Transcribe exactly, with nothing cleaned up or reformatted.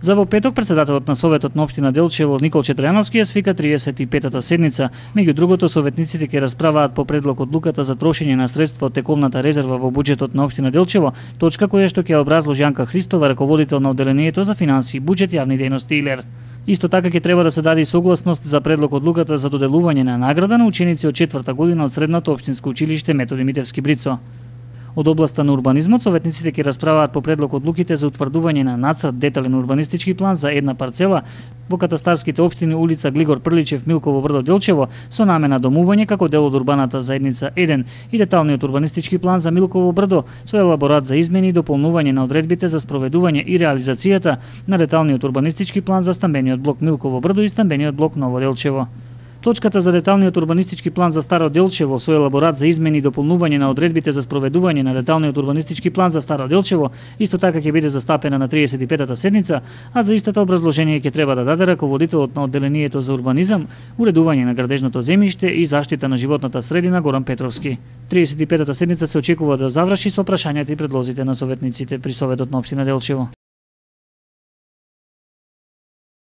За во петок претседателот на Советот на општина Делчево Николче Трајановски ја свика триесет и петата седница. Меѓу другото, советниците ќе расправаат по предлог одлуката за трошење на средства од тековната резерва во буџетот на општина Делчево, точка која што ќе образложи Јанка Христова, раководител на одделението за финансии, буџет и јавни дејности ИЛЕР. Исто така ќе треба да се даде согласност за предлог одлуката за доделување на награда на ученици од четврта година од средното општинско училиште Методи Митевски Брицо. Од областа на урбанизмот, советниците ќе расправаат по предлог одлуките за утврдување на нацрт детален урбанистички план за една парцела во катастарските општини улица Глигор Прличев, Милково брдо, Делчево со намена домување како дел од урбаната заедница еден и деталниот урбанистички план за Милково брдо со елаборат за измени и дополнување на одредбите за спроведување и реализацијата на деталниот урбанистички план за стамбениот блок Милково брдо и стамбениот блок Ново Делчево. Точката за деталниот урбанистички план за Старо Делчево со елаборат за измени и дополнување на одредбите за спроведување на деталниот урбанистички план за Старо Делчево исто така ќе биде застапена на триесет и петата седница, а за истата образложение ќе треба да даде раководителот на одделението за урбанизам, уредување на градежното земјиште и заштита на животната средина Горан Петровски. триесет и петата седница се очекува да заврши со прашањата и предлозите на советниците при Советот на општина Делчево.